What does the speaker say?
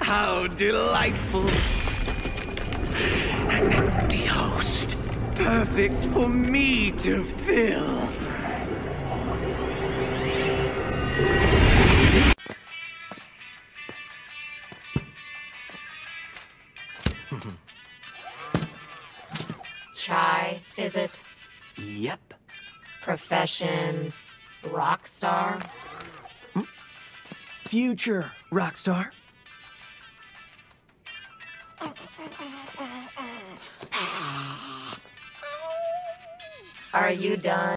How delightful. An empty host. Perfect for me to fill. Shy, is it? Yep. Profession, rock star? Future rock star. Are you done?